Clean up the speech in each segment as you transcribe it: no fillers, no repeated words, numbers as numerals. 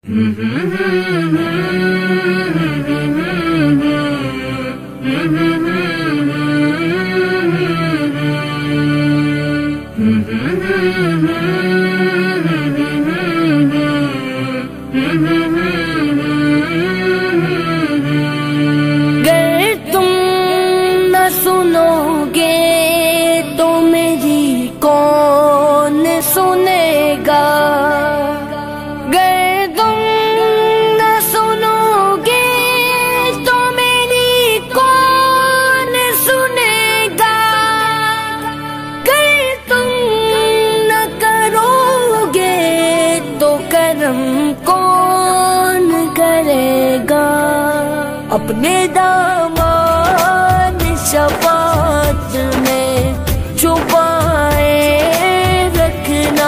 کون کرے گا؟ اپنے دامان شفاعت میں چھپائے رکھنا،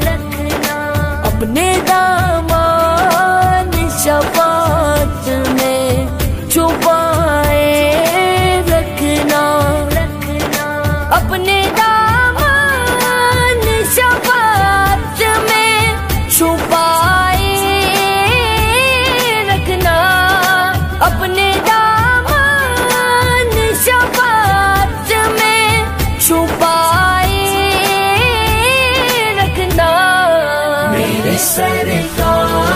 اپنے دامان شفاعت میں چھپائے رکھنا، اپنے دامان شفاعت میں چھپائے رکھنا، اپنے دامان شفاعت میں چھپائے رکھنا۔ میرے سرکار